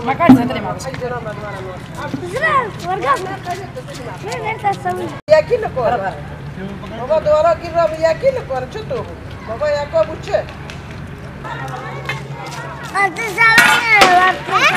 ما قاعد زهدني ما بس زرار ورقة مين أنت تسوي؟ یکی نکنه بابا دوباره گیر را یکی نکنه چطور بابا یکا بود چه؟ أنت سوي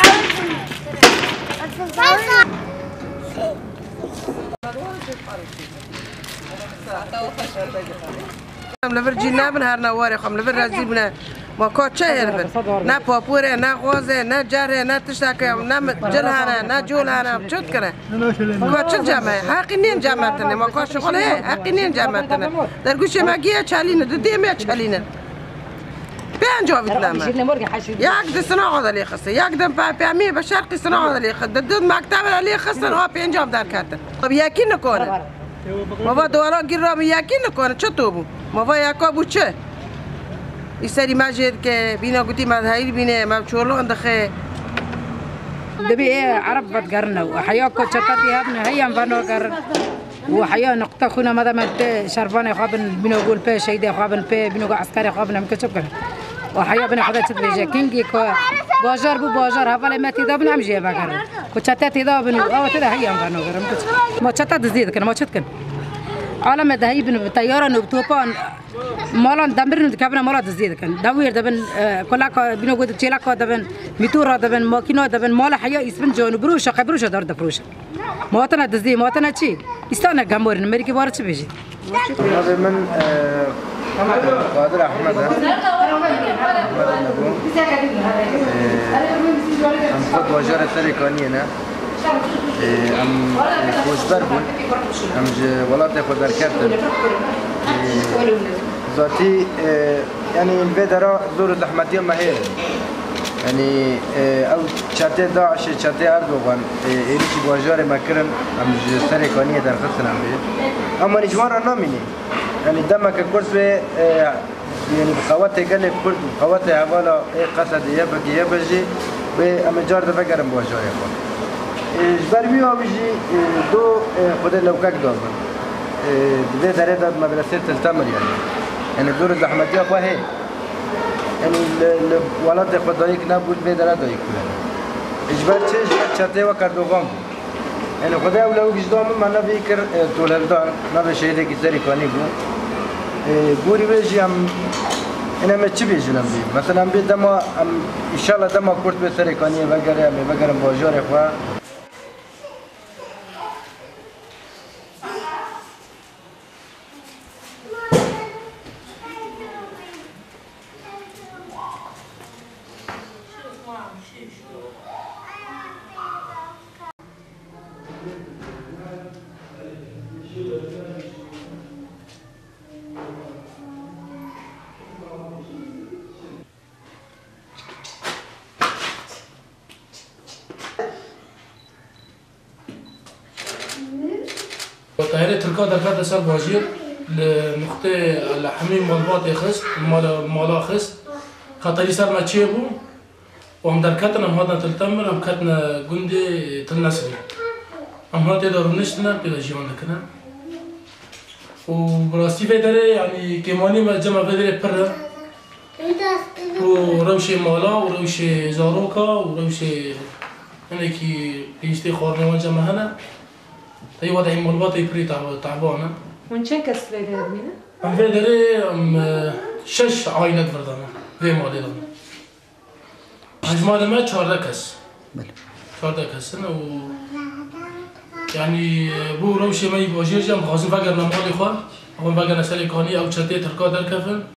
لفرجی نبن هر نواری خم لفر رزی بنه ما کات چه هربن نه پاپوره نه غوزه نه جره نه تشتاکه نه جلهانه نه جولهانه چود کنه کات چه جمعه حقی نین جمعه تنه ما کات شغله حقی نین جمعه تنه در گوشه مگیه چالینه دو دیمه چالینه پنج جاوید نامه یک دستنا عادلی خسته یک دم پیامی به شرقی سنا عادلی خسته دو مکتب علی خسته ها پنج جاب در کرده خب یکی نکنه بابا دوباره گیر را یکی نکنه چطور بود بابا یکا بود چه این سری مجد که بینا گوتی مذهبی بینه ما چورلو اندخه دبي عرب بتقرنا وحياة كوتشاتي هبنا هي مفنو قرن وحياة نقطة خونا ماذا ما شرفانة خابن بينو قول بيه شيدة خابن بيه بينو عسكري خابن مكتشب قرن وحياة بنا خذت تبيجا كينجي كو باجر بو باجر هفلا ما تدا بنعم جيبا قرن كوتشاتي تدا بنو أو تدا هي مفنو قرن ما تشتت زيد كنا ما تشت كن عالم ده بن بطيارة نبتوبان مالان دمرن كابنا مالات زيد كان دوير دبن كلا بينو قد تشيلا دبن ميتورا دبن ماكينة دبن مال حياة يسبن جون بروشة خبروشة دار دبروشة ماتنا دزدي ماتنا شيء استانا جمهور أمريكا بارش بيجي هذا من قادر أحمد أم خد وجارة تركانينا أم خوشبر بون أم ولات خود درکتن ذاتی يعني البدرة زور الأحمدية مهير يعني أو شتى داعش شتى أردوغان إيش بواجار مكرن أم سرقانية درختنا به أما نجوار ناميني يعني دمك كورس يعني بقوات جنب كرد بقوات حوالا قصد يبجي به أم جار دفعرم بواجار يخون جبربي أبيجي دو خد لو كاك دابن ده درجة مدرسة تلتمر يعني دور الأحمدية قوي يعني الولاد خد دايك نبود به درجة دايك إجبار شيء شتى وكردوغام يعني خدای اولو گشتم من نبیکر طوله‌دان نباشه که سری کنی بوری بیشیم اینا مچی بیشیم بی مثلا بی دما ان شاء الله دما کرد به سری کنی وگرم باجار خوا طاهرة تركا دركات سر باجير لنقطة الحميم مالبات يخص مالا خص خاطري سر ما تشيبو وهم دركاتنا مهادنا تلتمر هم كاتنا جندي تلنسري هم هاد يدارو نشتنا بلا جيوان دكنا وبراستي في داري يعني كيماني ما جمع في داري برا وروشي مالا وروشي زاروكا وروشي يعني كي بيشتي خورنا وجمع هنا أي وضع مالبات يبري تعبانة. وين كان كسر هذا مينا؟ أم في داري شش عائلات فردانا في مالي دام. هجمال ما شهر كس. شهر كس أنا و يعني بو روشي ما يبغى جيرجم خاصم فقر نمالي خوان. هم فقر نسالي كاني أو شتى تركا در كفن.